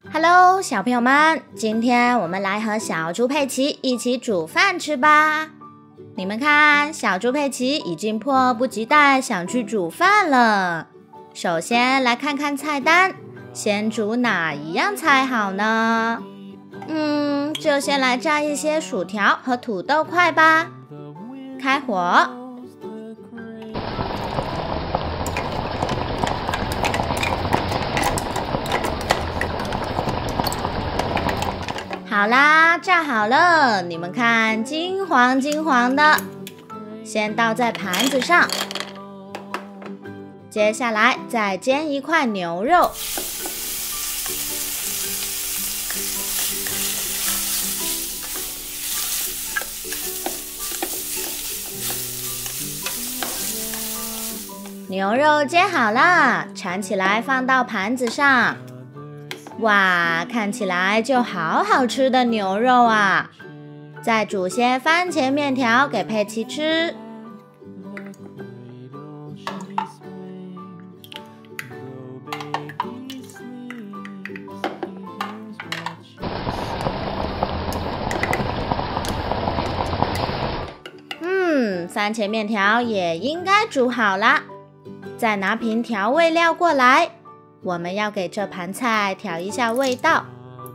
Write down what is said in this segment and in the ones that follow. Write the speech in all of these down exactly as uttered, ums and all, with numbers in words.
Hello， 小朋友们，今天我们来和小猪佩奇一起煮饭吃吧。你们看，小猪佩奇已经迫不及待想去煮饭了。首先来看看菜单，先煮哪一样菜好呢？嗯，就先来炸一些薯条和土豆块吧。开火。好啦，炸好了，你们看，金黄金黄的。先倒在盘子上，接下来再煎一块牛肉。牛肉煎好了，铲起来放到盘子上。哇，看起来就好好吃的牛肉啊！再煮些番茄面条给佩奇吃。嗯，番茄面条也应该煮好啦。再拿瓶调味料过来。我们要给这盘菜调一下味道。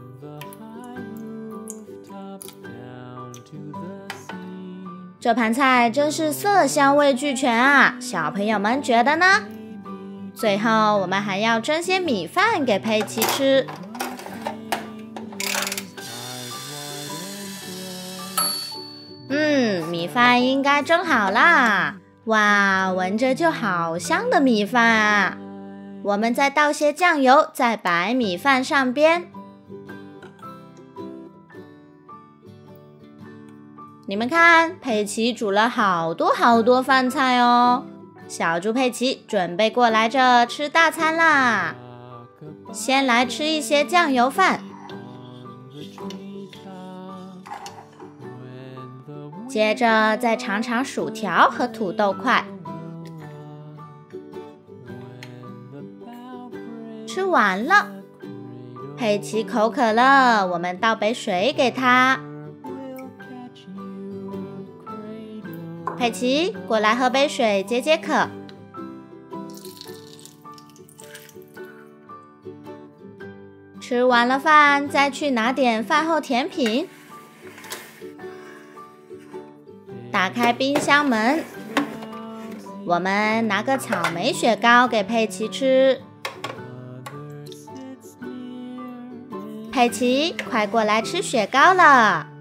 这盘菜真是色香味俱全啊，小朋友们觉得呢？最后我们还要蒸些米饭给佩奇吃。嗯，米饭应该蒸好啦。哇，闻着就好香的米饭啊！我们再倒些酱油在白米饭上边。你们看，佩奇煮了好多好多饭菜哦。小猪佩奇准备过来这吃大餐啦。先来吃一些酱油饭，接着再尝尝薯条和土豆块。吃完了，佩奇口渴了，我们倒杯水给他。佩奇，过来喝杯水解解渴。吃完了饭，再去拿点饭后甜品。打开冰箱门，我们拿个草莓雪糕给佩奇吃。佩奇，快过来吃雪糕了！